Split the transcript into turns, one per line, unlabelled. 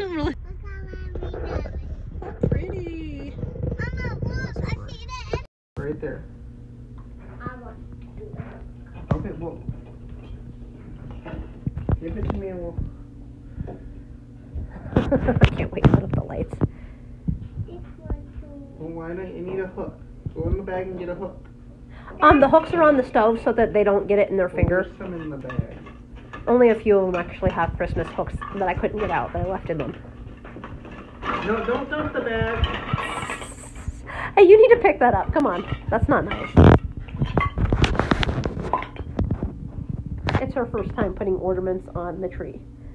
I'm really pretty.
Right there. Okay, well, give it to me and we'll...
I can't wait to put up the lights.
Well, why not? You need a hook. Go in the bag and get a hook.
The hooks are on the stove so that they don't get it in their fingers.
There's some in the bag.
Only a few of them actually have Christmas hooks that I couldn't get out, that I left in them.
No, don't dump the bag.
Hey, you need to pick that up. Come on. That's not nice. It's her first time putting ornaments on the tree.